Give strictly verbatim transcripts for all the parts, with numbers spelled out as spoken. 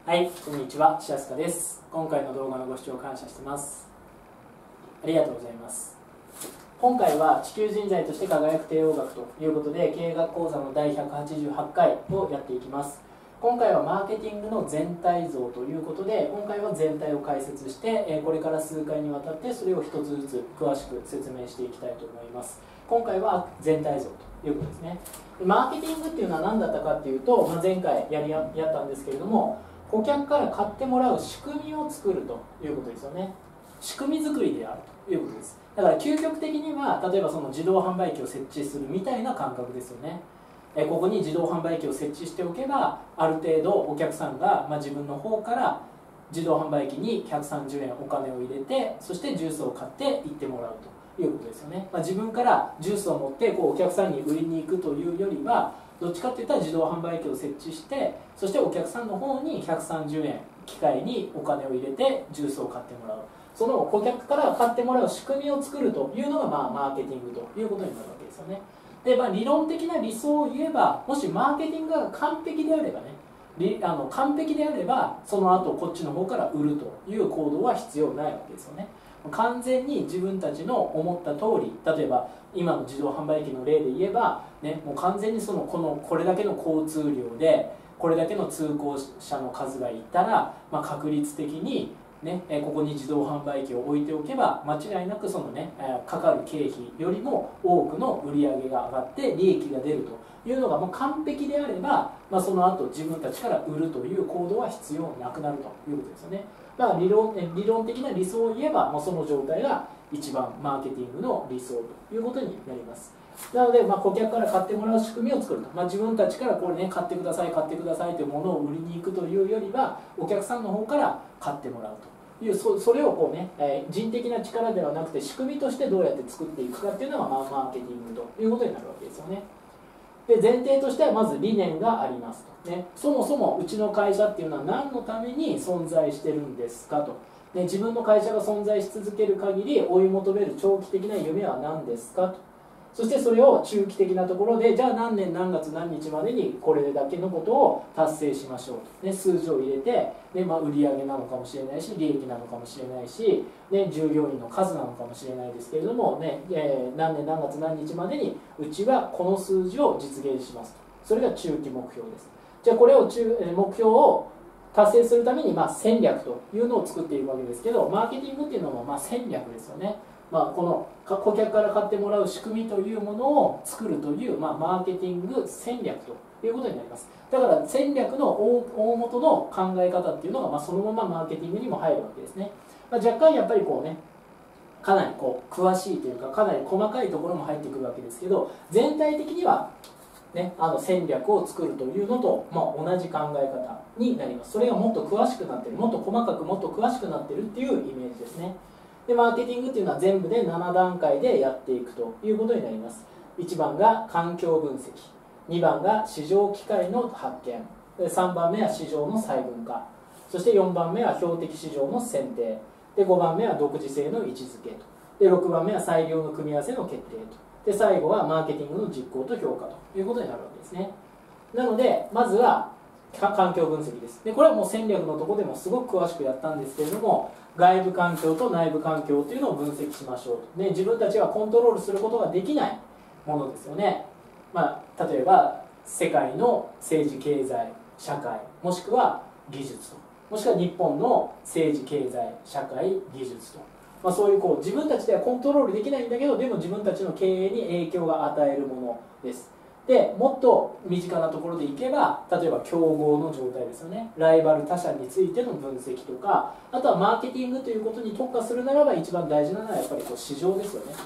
はい、こんにちは、しやすかです。今回の動画のご視聴感謝してます。ありがとうございます。今回は地球人材として輝く帝王学ということで、経営学講座のだいひゃくはちじゅうはちかいをやっていきます。今回はマーケティングの全体像ということで、今回は全体を解説して、これから数回にわたってそれを一つずつ詳しく説明していきたいと思います。今回は全体像ということですね。マーケティングっていうのは何だったかっていうと、まあ、前回やりやったんですけれども、顧客から買ってもらう仕組みを作るということですよね。仕組み作りであるということです。だから究極的には、例えばその自動販売機を設置するみたいな感覚ですよね。えここに自動販売機を設置しておけば、ある程度お客さんが、まあ、自分の方から自動販売機にひゃくさんじゅうえんお金を入れて、そしてジュースを買って行ってもらうということですよね。まあ、自分からジュースを持ってこうお客さんに売りに行くというよりは、どっちかっていったら自動販売機を設置して、そしてお客さんの方にひゃくさんじゅうえん機械にお金を入れてジュースを買ってもらう、その顧客から買ってもらう仕組みを作るというのが、まあ、マーケティングということになるわけですよね。で、まあ、理論的な理想を言えば、もしマーケティングが完璧であればね、あの完璧であれば、その後こっちの方から売るという行動は必要ないわけですよね。完全に自分たちの思った通り、例えば今の自動販売機の例で言えば、ね、もう完全にそのこのこれだけの交通量でこれだけの通行者の数がいたら、まあ、確率的に、ね、ここに自動販売機を置いておけば間違いなくその、ね、かかる経費よりも多くの売り上げが上がって利益が出るというのがもう完璧であれば、まあ、その後自分たちから売るという行動は必要なくなるということですよね。だから理論、理論的な理想を言えば、もうその状態が一番マーケティングの理想ということになります。なので、まあ、顧客から買ってもらう仕組みを作ると、まあ、自分たちからこれね、買ってください買ってくださいというものを売りに行くというよりは、お客さんの方から買ってもらうという、そ, それをこうね、えー、人的な力ではなくて仕組みとしてどうやって作っていくかっていうのが、まあ、マーケティングということになるわけですよね。で、前提としてはまず理念がありますと、ね、そもそもうちの会社っていうのは何のために存在してるんですかと、ね、自分の会社が存在し続ける限り追い求める長期的な夢は何ですかと、そしてそれを中期的なところで、じゃあ何年何月何日までにこれだけのことを達成しましょうと、ね、数字を入れて、ね、まあ、売上なのかもしれないし利益なのかもしれないし、ね、従業員の数なのかもしれないですけれども、ねえー、何年何月何日までにうちはこの数字を実現しますと、それが中期目標です。じゃあこれを中目標を達成するために、まあ、戦略というのを作っていくわけですけど、マーケティングっていうのもまあ戦略ですよね。まあ、この顧客から買ってもらう仕組みというものを作るという、まあ、マーケティング戦略ということになります。だから戦略の大元の考え方っていうのが、まあ、そのままマーケティングにも入るわけですね。まあ、若干やっぱりこうね、かなりこう詳しいというか、かなり細かいところも入ってくるわけですけど、全体的にはね、あの戦略を作るというのと、まあ、同じ考え方になります。それがもっと詳しくなってる、もっと細かくもっと詳しくなってるっていうイメージですね。で、マーケティングっていうのは全部でななだんかいでやっていくということになります。いちばんが環境分析、にばんが市場機会の発見、さんばんめは市場の細分化、そしてよんばんめは標的市場の選定で、ごばんめは独自性の位置づけと、でろくばんめは裁量の組み合わせの決定と、で最後はマーケティングの実行と評価ということになるわけですね。なのでまずは環境分析です。でこれはもう戦略のところでもすごく詳しくやったんですけれども、外部環境と内部環境というのを分析しましょうと、ね、自分たちはコントロールすることができないものですよね。まあ、例えば世界の政治経済社会、もしくは技術と、もしくは日本の政治経済社会技術と、まあ、そういうこう自分たちではコントロールできないんだけど、でも自分たちの経営に影響が与えるものです。でもっと身近なところでいけば、例えば競合の状態ですよね、ライバル他社についての分析とか、あとはマーケティングということに特化するならば一番大事なのはやっぱりこう市場ですよね。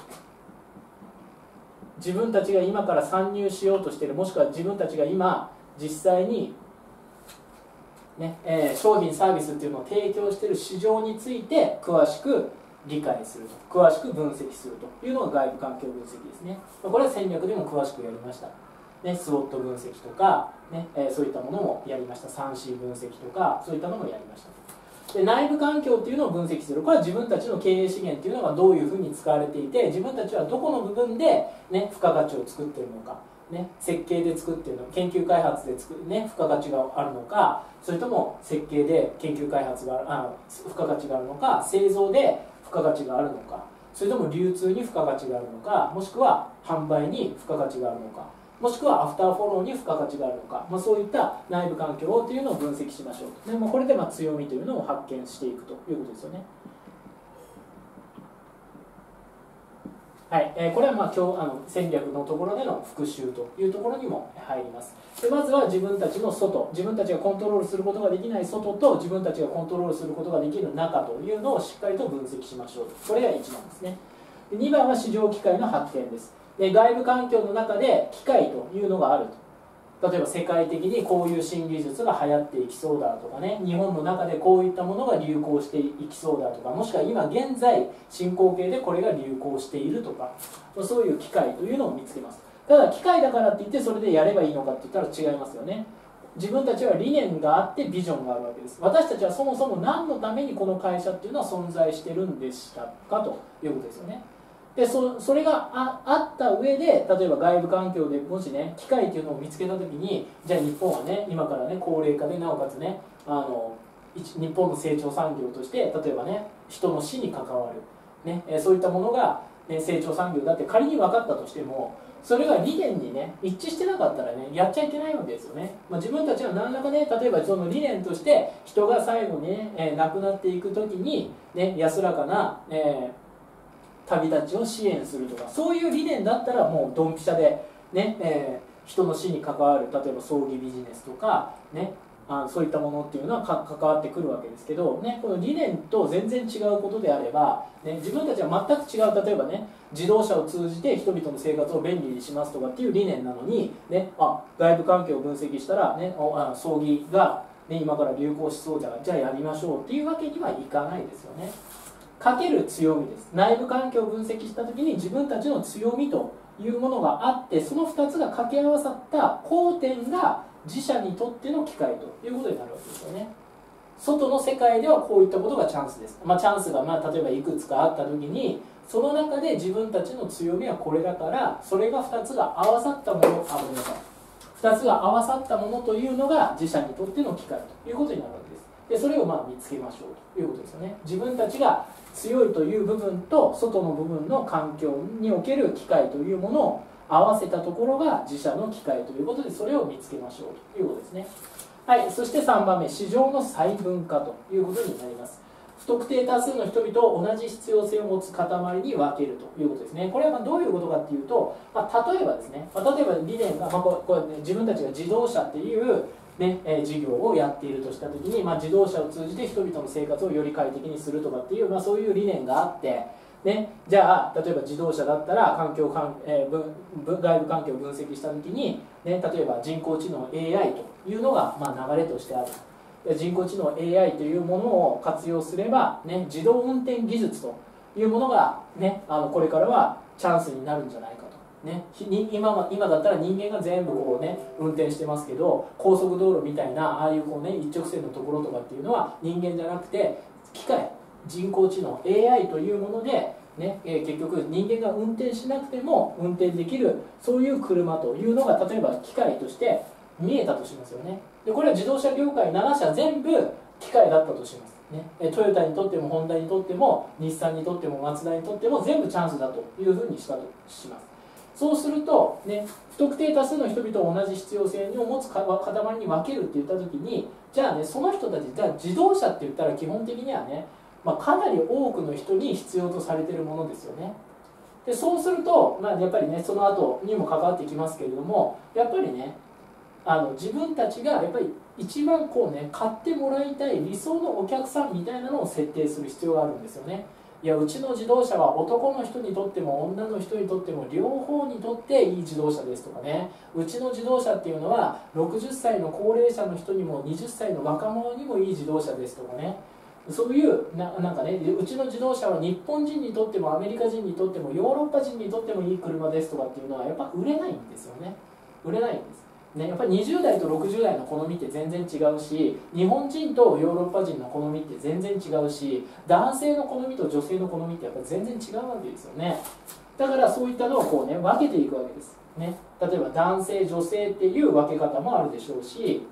自分たちが今から参入しようとしている、もしくは自分たちが今実際に、ねえー、商品サービスっていうのを提供している市場について詳しく理解すると、詳しく分析するというのが外部環境分析ですね。これは戦略でも詳しくやりました、ね、スウォット分析とか、ねえー、そういったものもやりました。 スリーシー 分析とかそういったのもやりました。で内部環境っていうのを分析する、これは自分たちの経営資源っていうのがどういうふうに使われていて、自分たちはどこの部分で、ね、付加価値を作っているのか、 ね、設計で作っているの研究開発で作る、ね、付加価値があるのか、それとも設計で研究開発があ付加価値があるのか、製造で付加価値があるのか、それとも流通に付加価値があるのか、もしくは販売に付加価値があるのか、もしくはアフターフォローに付加価値があるのか、まあ、そういった内部環境というのを分析しましょう。でもこれでまあ強みというのを発見していくということですよね。はい、えー、これはまあ今日あの戦略のところでの復習というところにも入ります。でまずは自分たちの外、自分たちがコントロールすることができない外と自分たちがコントロールすることができる中というのをしっかりと分析しましょうと。これがいちばんですね。でにばんは市場機会の発展です。で外部環境の中で機会というのがあると。例えば世界的にこういう新技術が流行っていきそうだとかね、日本の中でこういったものが流行していきそうだとか、もしくは今現在進行形でこれが流行しているとか、そういう機会というのを見つけます。ただ機会だからって言ってそれでやればいいのかって言ったら違いますよね。自分たちは理念があってビジョンがあるわけです。私たちはそもそも何のためにこの会社っていうのは存在してるんでしたかということですよね。で そ, それが あ, あった上で、例えば外部環境でもしね機会っていうのを見つけた時に、じゃあ日本はね今からね高齢化でなおかつねあの日本の成長産業として例えばね人の死に関わる、ね、そういったものが、ね、成長産業だって仮に分かったとしても、それが理念にね一致してなかったらねやっちゃいけないわけですよね。まあ、自分たちは何らかね、例えばその理念として人が最後にね、えー、亡くなっていく時に、ね、安らかな、えー旅立ちを支援するとか、そういう理念だったらもうドンピシャで、ねえー、人の死に関わる例えば葬儀ビジネスとか、ね、あそういったものっていうのはか関わってくるわけですけど、ね、この理念と全然違うことであれば、ね、自分たちは全く違う、例えばね自動車を通じて人々の生活を便利にしますとかっていう理念なのに、ね、あ外部環境を分析したら、ね、あ葬儀が、ね、今から流行しそうじゃじゃあやりましょうっていうわけにはいかないですよね。かける強みです。内部環境を分析した時に自分たちの強みというものがあって、そのふたつが掛け合わさった交点が自社にとっての機会ということになるわけですよね。外の世界ではこういったことがチャンスです、まあ、チャンスがまあ例えばいくつかあった時に、その中で自分たちの強みはこれだから、それがふたつが合わさったもの、あ、ごめんなさい、ふたつが合わさったものというのが自社にとっての機会ということになるわけです。でそれをまあ見つけましょうということですよね。自分たちが強いという部分と外の部分の環境における機会というものを合わせたところが自社の機会ということで、それを見つけましょうということですね。はい、そしてさんばんめ、市場の細分化ということになります。不特定多数の人々を同じ必要性を持つ塊に分けるということですね。これはまあどういうことかっていうと、まあ、例えばですね、まあ、例えば理念が、まあ、これね、自分たちが自動車っていうね、えー、事業をやっているとしたときに、まあ、自動車を通じて人々の生活をより快適にするとかっていう、まあ、そういう理念があって、ね、じゃあ例えば自動車だったら環境かん、えー、分外部環境を分析したときに、ね、例えば人工知能 エーアイ というのが、まあ、流れとしてある。人工知能 エーアイ というものを活用すれば、ね、自動運転技術というものが、ね、あのこれからはチャンスになるんじゃないかと。ね、今, 今だったら人間が全部こう、ね、運転してますけど、高速道路みたいなああいうこう、ね、一直線のところとかっていうのは人間じゃなくて機械、人工知能 エーアイ というもので、ねえー、結局人間が運転しなくても運転できる、そういう車というのが例えば機械として見えたとしますよね。でこれは自動車業界なな社全部機械だったとします、ね、トヨタにとってもホンダにとっても日産にとってもマツダにとっても全部チャンスだというふうにしたとします。そうすると、ね、不特定多数の人々を同じ必要性を持つ塊に分けるって言った時に、じゃあねその人たち、じゃあ自動車って言ったら基本的にはね、まあ、かなり多くの人に必要とされているものですよね。でそうすると、まあ、やっぱりねその後にも関わってきますけれども、やっぱりねあの自分たちがやっぱり一番こうね買ってもらいたい理想のお客さんみたいなのを設定する必要があるんですよね。いやうちの自動車は男の人にとっても女の人にとっても両方にとっていい自動車ですとかね、うちの自動車っていうのはろくじゅっさいの高齢者の人にもはたちの若者にもいい自動車ですとかね、そういうななんかね、うちの自動車は日本人にとってもアメリカ人にとってもヨーロッパ人にとってもいい車ですとかっていうのはやっぱ売れないんですよね。売れないんですね、やっぱりにじゅう代とろくじゅう代の好みって全然違うし、日本人とヨーロッパ人の好みって全然違うし、男性の好みと女性の好みってやっぱり全然違うわけですよね。 だからそういったのをこうね分けていくわけです、ね、例えば男性女性っていう分け方もあるでしょうし、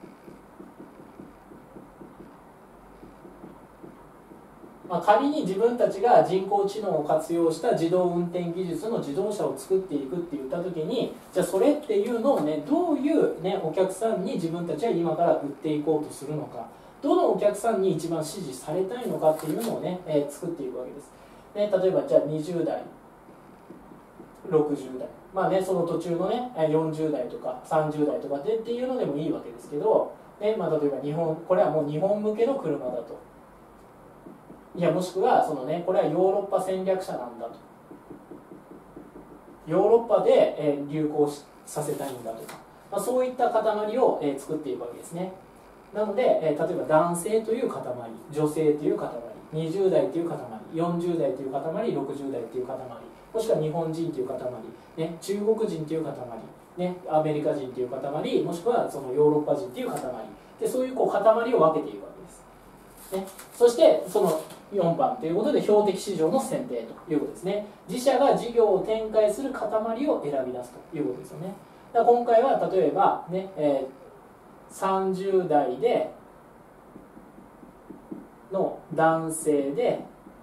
まあ、仮に自分たちが人工知能を活用した自動運転技術の自動車を作っていくって言った時に、じゃあそれっていうのをねどういう、ね、お客さんに自分たちは今から売っていこうとするのか、どのお客さんに一番支持されたいのかっていうのをね、えー、作っていくわけです、ね、例えばじゃあにじゅう代ろくじゅう代、まあねその途中のねよんじゅう代とかさんじゅう代とかでっていうのでもいいわけですけど、ねまあ、例えば日本これはもう日本向けの車だと、いやもしくはその、ね、これはヨーロッパ戦略車なんだと、ヨーロッパで、えー、流行させたいんだとか、まあ、そういった塊を、えー、作っていくわけですね。なので、えー、例えば男性という塊、女性という塊、にじゅう代という塊、よんじゅう代という塊、ろくじゅう代という塊、もしくは日本人という塊、ね、中国人という塊、ね、アメリカ人という塊、もしくはそのヨーロッパ人という塊で、そういうこう塊を分けていくわけです、ね、そしてそのよんばんということで標的市場の選定ということですね。自社が事業を展開する塊を選び出すということですよね。だから今回は例えばね、えー、さんじゅう代での男性で、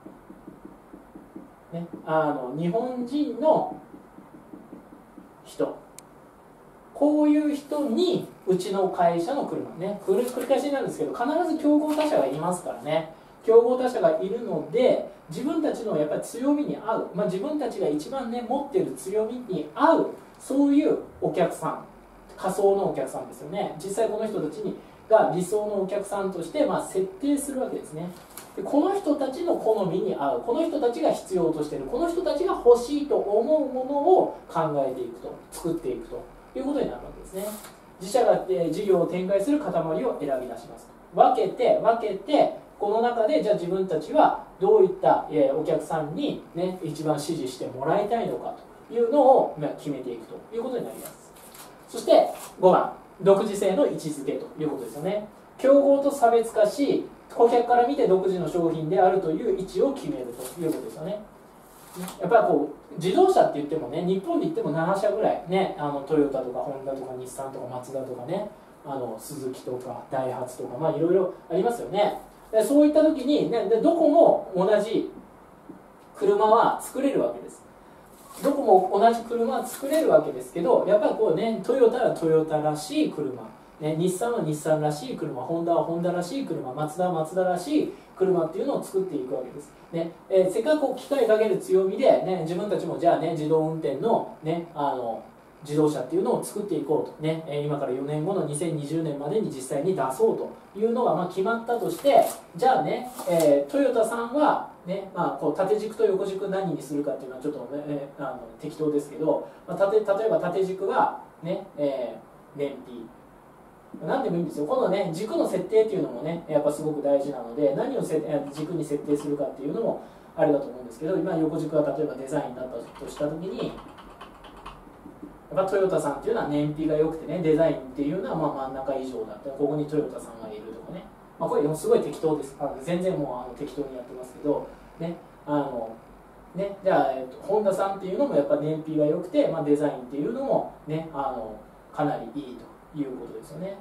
ね、あの日本人の人、こういう人にうちの会社の車ね、繰り返しになるんですけど、必ず競合他社がいますからね。競合他社がいるので、自分たちのやっぱり強みに合う、まあ、自分たちが一番ね持っている強みに合う、そういうお客さん、仮想のお客さんですよね。実際この人たちにが理想のお客さんとして、まあ、設定するわけですね。でこの人たちの好みに合う、この人たちが必要としている、この人たちが欲しいと思うものを考えていくと、作っていくということになるわけですね。自社が、えー、事業を展開する塊を選び出しますと。分けて分けて、この中でじゃあ自分たちはどういった、えー、お客さんに、ね、一番支持してもらいたいのかというのを、まあ、決めていくということになります。そしてごばん、独自性の位置づけということですよね。競合と差別化し、顧客から見て独自の商品であるという位置を決めるということですよね。やっぱりこう自動車って言ってもね、日本で言ってもななしゃぐらい、ね、あのトヨタとかホンダとか日産とかマツダとかね、あのスズキとかダイハツとか、まあいろいろありますよね。でそういった時に、ね、でどこも同じ車は作れるわけです。どこも同じ車は作れるわけですけど、やっぱりこうね、トヨタはトヨタらしい車、ね、日産は日産らしい車、ホンダはホンダらしい車、マツダはマツダらしい車っていうのを作っていくわけです、ねえー、せっかくこう機械かける強みで、ね、自分たちもじゃあね自動運転の、ね、あの自動車っていうのを作っていこうと、ね、今からよねんごのにせんにじゅうねんまでに実際に出そうというのがまあ決まったとして、じゃあね、えー、トヨタさんは、ねまあ、こう縦軸と横軸何にするかっていうのはちょっと、ね、あの適当ですけど、まあ、縦例えば縦軸は、ねえー、燃費何でもいいんですよ。このね軸の設定っていうのもねやっぱすごく大事なので、何をせ軸に設定するかっていうのもあれだと思うんですけど、今横軸は例えばデザインだったとした時に、やっぱトヨタさんっていうのは燃費が良くてね、デザインっていうのはまあ真ん中以上だって、ここにトヨタさんがいるとかね、まあ、これすごい適当です。あの全然もうあの適当にやってますけどね、あのねじゃあ、えっと、ホンダさんっていうのもやっぱ燃費が良くて、まあ、デザインっていうのもねあのかなりいいということですよね。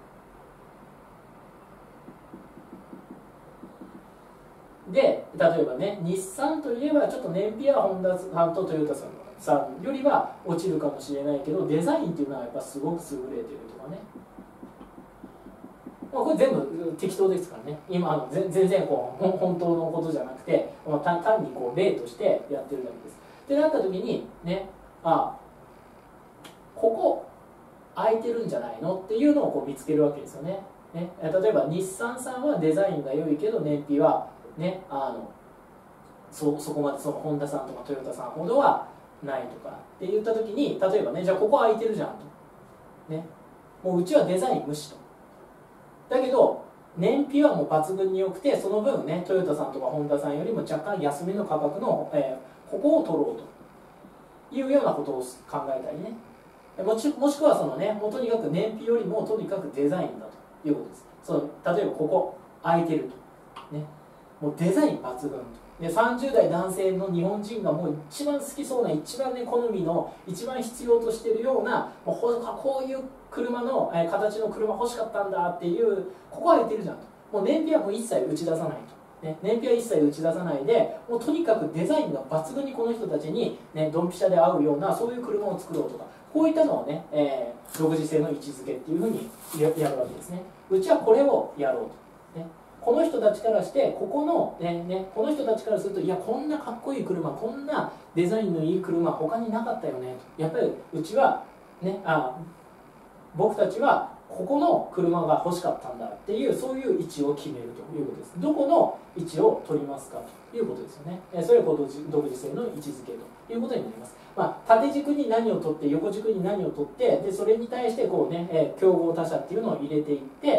で例えばね、日産といえばちょっと燃費はホンダさんとトヨタさんさんよりは落ちるかもしれないけど、デザインっていうのはやっぱすごく優れてるとかね、まあ、これ全部適当ですからね、今あの全然こう本当のことじゃなくて、単単にこう例としてやってるだけです。ってなった時にね、あここ空いてるんじゃないのっていうのをこう見つけるわけですよね。ね、例えば日産さんはデザインが良いけど燃費は、ね、あの そ, そこまでそのホンダさんとかトヨタさんほどはないとかって言った時に、例えばねじゃあここ空いてるじゃんと、ね、もううちはデザイン無視と。だけど燃費はもう抜群に良くて、その分ねトヨタさんとかホンダさんよりも若干安めの価格の、えー、ここを取ろうというようなことを考えたりね。もし, もしくはその、ね、もうとにかく燃費よりもとにかくデザインだということです。その例えばここ空いてると、ね、もうデザイン抜群とでさんじゅう代男性の日本人がもう一番好きそうな、一番ね好みの、一番必要としているような、もうほこういう車の、えー、形の車欲しかったんだっていう、ここは言ってるじゃんと。もう燃費はもう一切打ち出さないと、ね、燃費は一切打ち出さないで、もうとにかくデザインが抜群にこの人たちに、ね、ドンピシャで合うようなそういう車を作ろうとか、こういったのをね、えー、独自性の位置づけっていうふうにやるわけですね。うちはこれをやろうと、ね、この人たちからして、ここの、ねね、この人たちからすると、いやこんなかっこいい車、こんなデザインのいい車他になかったよねと。やっぱりうちは、ね、あ僕たちはここの車が欲しかったんだっていう、そういう位置を決めるということです。どこの位置を取りますかということですよね。それを独自性の位置づけということになります。まあ、縦軸に何を取って横軸に何を取って、でそれに対してこう、ね、えー、競合他社っていうのを入れていって、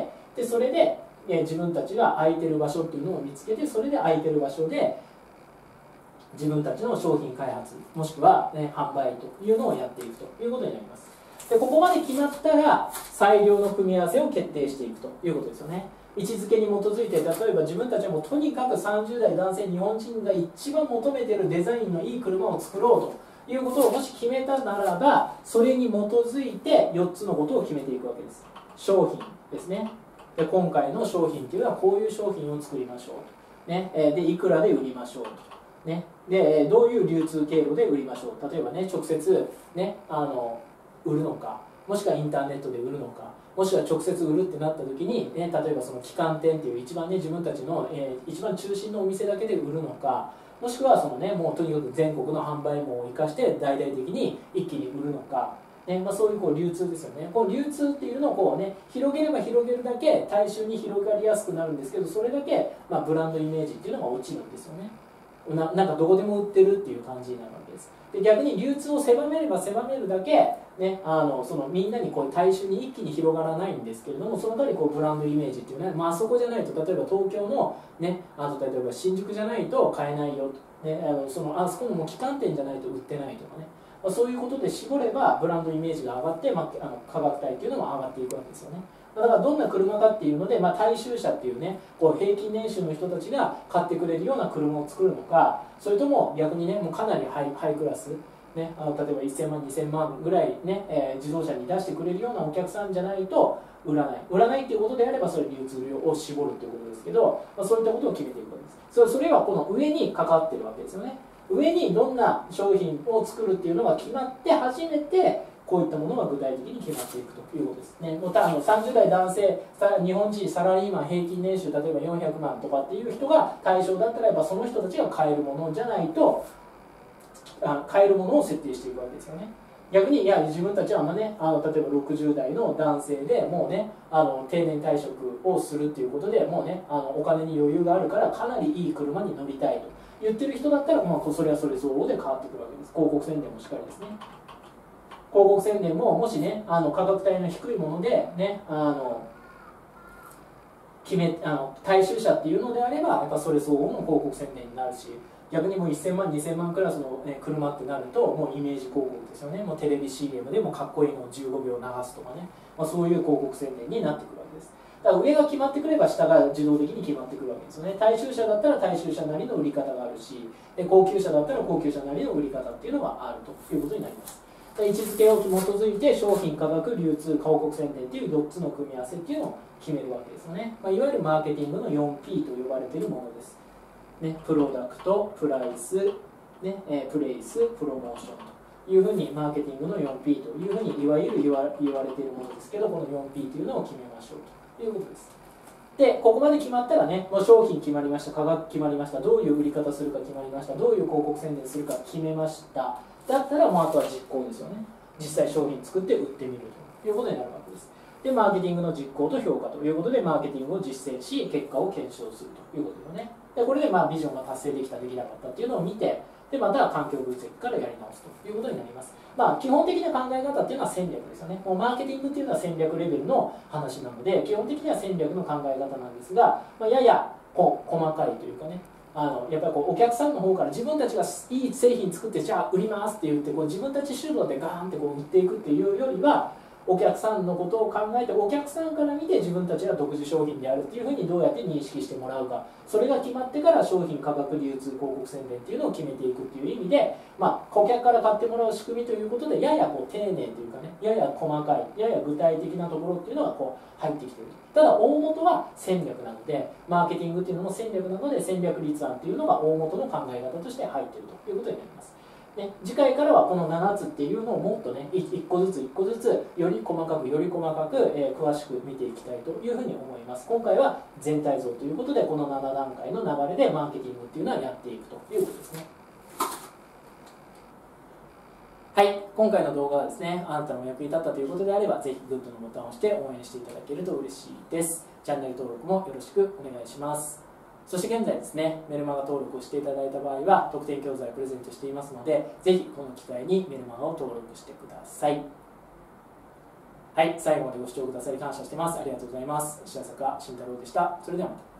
でそれで、えー、自分たちが空いてる場所っていうのを見つけて、それで空いてる場所で自分たちの商品開発もしくは、ね、販売というのをやっていくということになります。でここまで決まったら最良の組み合わせを決定していくということですよね。位置づけに基づいて、例えば自分たちはもうとにかくさんじゅう代男性日本人が一番求めているデザインのいい車を作ろうということをもし決めたならば、それに基づいてよっつのことを決めていくわけです。商品ですね。で今回の商品というのはこういう商品を作りましょう、ね、でいくらで売りましょうと、ね、でどういう流通経路で売りましょう。例えばね、直接、ね、あの売るのか、もしくはインターネットで売るのか、もしくは直接売るってなった時に、ね、例えばその旗艦店っていう一番ね自分たちの、えー、一番中心のお店だけで売るのか、もしくはその、ね、もうとにかく全国の販売網を生かして大々的に一気に売るのか、ね、まあ、そういうこう流通ですよね。こう流通っていうのをこう、ね、広げれば広げるだけ大衆に広がりやすくなるんですけど、それだけ、まあ、ブランドイメージっていうのが落ちるんですよね。な, なんかどこでも売ってるっていう感じになるわけです。で逆に流通を狭めれば狭めるだけ、ね、あのそのみんなにこう大衆に一気に広がらないんですけれども、その代わりこうブランドイメージっていうね、まあそこじゃないと、例えば東京の、ね、あと例えば新宿じゃないと買えないよと、ね、あのそのあそこのもう旗艦店じゃないと売ってないとかね、まあ、そういうことで絞ればブランドイメージが上がって、まあ、あの価格帯っていうのも上がっていくわけですよね。だからどんな車かっていうので、まあ、大衆車っていうね、こう平均年収の人たちが買ってくれるような車を作るのか、それとも逆にね、もうかなりハイ、ハイクラス、ね、あの例えばいっせんまんにせんまんぐらいね、えー、自動車に出してくれるようなお客さんじゃないと売らない売らないっていうことであれば、それ流通量を絞るっていうことですけど、まあ、そういったことを決めていくわけです。それ、それはこの上にかかってるわけですよね。上にどんな商品を作るっていうのが決まって初めて、こういったものが具体的に決まっていくということですね。もうあのさんじゅう代男性、日本人サラリーマン平均年収例えばよんひゃくまんとかっていう人が対象だったら、やっぱその人たちが買えるものじゃないと、あ買えるものを設定していくわけですよね。逆にいや自分たちはあんまね、あの例えばろくじゅう代の男性でもうね、あの定年退職をするっていうことでもうね、あのお金に余裕があるからかなりいい車に乗りたいと言ってる人だったら、まあ、それはそれ相応で変わってくるわけです。広告宣伝もしっかりですね。広告宣伝ももしね、あの価格帯の低いものでね、あの決めあの大衆車っていうのであれば、やっぱそれ相応の広告宣伝になるし、逆にもういっせんまんにせんまんクラスの、ね、車ってなるともうイメージ広告ですよね。もうテレビ シーエム でもかっこいいのをじゅうごびょう流すとかね、まあ、そういう広告宣伝になってくるわけです。だから上が決まってくれば下が自動的に決まってくるわけですよね。大衆車だったら大衆車なりの売り方があるし、で高級車だったら高級車なりの売り方っていうのがあるということになります。位置づけを基づいて商品、価格、流通、広告宣伝っていうよっつの組み合わせっていうのを決めるわけですよね。まあ、いわゆるマーケティングの よんピー と呼ばれているものです。ね、プロダクト、プライス、ねえー、プレイス、プロモーションというふうにマーケティングの よんピー というふうにいわゆる言わ言われているものですけど、この よんピー というのを決めましょうということです。で、ここまで決まったらね、もう商品決まりました、価格決まりました、どういう売り方するか決まりました、どういう広告宣伝するか決めました。だったらもうあとは実行ですよね。実際商品作って売ってみるということになるわけです。で、マーケティングの実行と評価ということで、マーケティングを実践し、結果を検証するということですよね。で、これでまあビジョンが達成できた、できなかったっていうのを見て、で、また環境分析からやり直すということになります。まあ、基本的な考え方っていうのは戦略ですよね。もうマーケティングっていうのは戦略レベルの話なので、基本的には戦略の考え方なんですが、まあ、ややこう細かいというかね、あのやっぱりこうお客さんの方から自分たちがいい製品作ってじゃあ売りますって言ってこう自分たち主導でガーンってこう売っていくっていうよりは、 お客さんのことを考えてお客さんから見て自分たちが独自商品であるっていうふうにどうやって認識してもらうか、それが決まってから商品価格流通広告宣伝っていうのを決めていくっていう意味で、まあ、顧客から買ってもらう仕組みということでややこう丁寧というかね、やや細かいやや具体的なところっていうのがこう入ってきている。ただ大元は戦略なので、マーケティングっていうのも戦略なので戦略立案っていうのが大元の考え方として入っているということになります。で次回からはこのななつっていうのをもっとねいっこずついっこずつより細かくより細かく、えー、詳しく見ていきたいというふうに思います。今回は全体像ということでこのななだんかいの流れでマーケティングっていうのはやっていくということですね。はい、今回の動画はですね、あなたのお役に立ったということであれば、ぜひグッドのボタンを押して応援していただけると嬉しいです。チャンネル登録もよろしくお願いします。そして現在ですね、メルマガ登録をしていただいた場合は、特典教材をプレゼントしていますので、ぜひこの機会にメルマガを登録してください。はい、最後までご視聴くださり感謝してます。ありがとうございます。白坂慎太郎でした。それではまた。